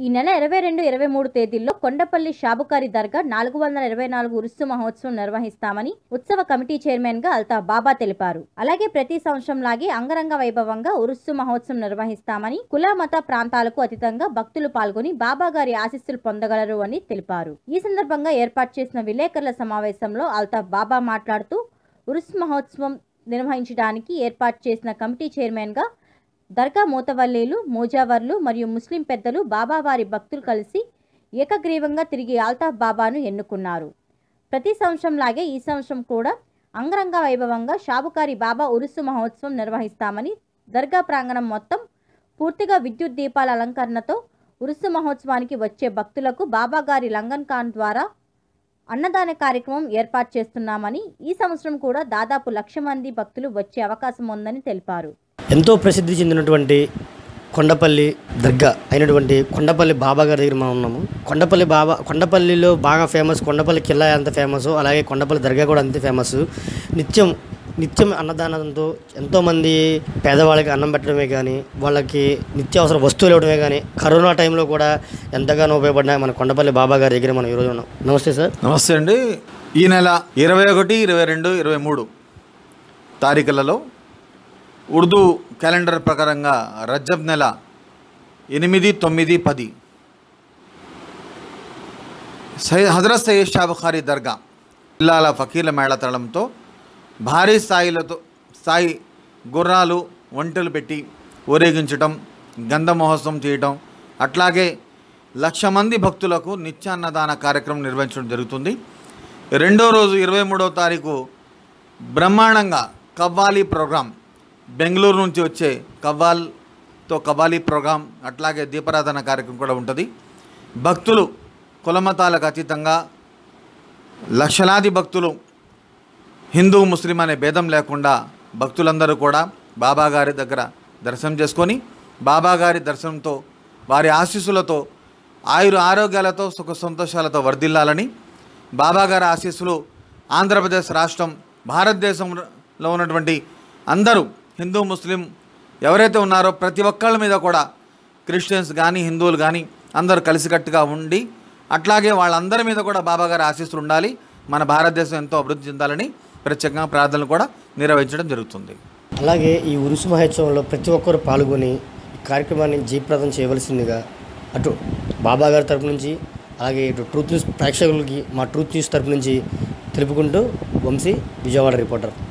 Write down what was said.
నెల 22, 23 తేదీల్లో కొండపల్లి షాబుకారి దర్గా 424 ఉరుసు మహోత్సవం నిర్వహిస్తామని ఉత్సవ కమిటీ చైర్మన్ గా అల్తాఫ్ బాబా తెలిపారు. అలాగే ప్రతి సంవత్సరం లాగే అంగరంగ వైభవంగా ఉరుసు మహోత్సవం నిర్వహిస్తామని, కుల మత ప్రాంతాలకు అతీతంగా భక్తులు పాల్గొని బాబా గారి ఆశీస్సులు పొందగలరు అని తెలిపారు. ఈ సందర్భంగా ఏర్పాటు చేసిన విలేకరుల సమావేశంలో అల్తాఫ్ బాబా మాట్లాడుతూ ఉరుసు మహోత్సవం నిర్వహించడానికి ఏర్పాటు చేసిన కమిటీ చైర్మన్ గా దర్గా మూతవల్లీలు, మూజావర్లు మరియు ముస్లిం పెద్దలు, బాబావారి భక్తులు కలిసి ఏకగ్రీవంగా తిరిగి అల్తాఫ్ బాబాను ఎన్నుకున్నారు. ప్రతి సంవత్సరం లాగే ఈ సంవత్సరం కూడా అంగరంగ వైభవంగా షాబుకారి బాబా ఉరుసు మహోత్సవం నిర్వహిస్తామని, దర్గా ప్రాంగణం మొత్తం పూర్తిగా విద్యుత్ దీపాల అలంకరణతో ఉరుసు మహోత్సవానికి వచ్చే భక్తులకు బాబా గారి లంగన్ ఖాన్ ద్వారా అన్నదాన కార్యక్రమం ఏర్పాటు చేస్తున్నామని, ఈ సంవత్సరం కూడా దాదాపు 1,00,000 మంది భక్తులు వచ్చే అవకాశం ఉందని తెలిపారు. ఎంతో ప్రసిద్ధి చెందినటువంటి కొండపల్లి దర్గా అయినటువంటి కొండపల్లి బాబా గారి దగ్గర మనం ఉన్నాము. కొండపల్లిలో బాగా ఫేమస్ కొండపల్లి కిల్లా ఎంత ఫేమస్, అలాగే కొండపల్లి దర్గా కూడా అంతే ఫేమస్. నిత్యం అన్నదానంతో ఎంతోమంది పేదవాళ్ళకి అన్నం పెట్టడమే కానీ, వాళ్ళకి నిత్యావసర వస్తువులు ఇవ్వడమే కానీ, కరోనా టైంలో కూడా ఎంతగానో ఉపయోగపడినాయి మన కొండపల్లి బాబా గారి దగ్గర మనం ఈరోజు ఉన్నాం. నమస్తే సార్. నమస్తే అండి. ఈ నెల 21, 22, 23 తారీఖులలో ఉర్దూ క్యాలెండర్ ప్రకారంగా రజబ్ నెల 8, 9, 10 హజరత్ సయ్యద్ షాబుకారి దర్గా జిల్లాల ఫకీర్ల మేళతాళంతో భారీ స్థాయి గుర్రాలు, ఒంటెలు పెట్టి ఊరేగించటం, గంధ మహోత్సవం చేయటం, అట్లాగే 1,00,000 మంది భక్తులకు నిత్యాన్నదాన కార్యక్రమం నిర్వహించడం జరుగుతుంది. రెండో రోజు 23వ తారీఖు బ్రహ్మాండంగా కవ్వాలి ప్రోగ్రాం, బెంగళూరు నుంచి వచ్చే కవ్వాలి ప్రోగ్రాం, అట్లాగే దీపారాధన కార్యక్రమం కూడా ఉంటుంది. భక్తులు కులమతాలకు అతీతంగా లక్షలాది భక్తులు, హిందూ ముస్లిం అనే భేదం లేకుండా భక్తులందరూ కూడా బాబాగారి దగ్గర దర్శనం చేసుకొని, బాబాగారి దర్శనంతో వారి ఆశీస్సులతో ఆరోగ్యాలతో సుఖ సంతోషాలతో వర్ధిల్లాలని, బాబాగారి ఆశీస్సులు ఆంధ్రప్రదేశ్ రాష్ట్రం, భారతదేశంలో ఉన్నటువంటి అందరూ హిందూ ముస్లిం ఎవరైతే ఉన్నారో ప్రతి ఒక్కళ్ళ మీద కూడా, క్రిస్టియన్స్ కానీ హిందువులు కానీ అందరూ కలిసికట్టుగా ఉండి, అట్లాగే వాళ్ళందరి మీద కూడా బాబాగారి ఆశీస్సులు ఉండాలి, మన భారతదేశం ఎంతో అభివృద్ధి చెందాలని ప్రత్యేకంగా ప్రార్థనలు కూడా నిర్వహించడం జరుగుతుంది. అలాగే ఈ ఉరుసు మహోత్సవంలో ప్రతి ఒక్కరు పాల్గొని ఈ కార్యక్రమాన్ని జయప్రదం చేయవలసిందిగా అటు బాబా గారి తరపు నుంచి, అలాగే ఇటు ట్రూత్ న్యూస్ ప్రేక్షకులకి మా ట్రూత్ న్యూస్ తరపు నుంచి తెలుపుకుంటూ వంశీ, విజయవాడ రిపోర్టర్.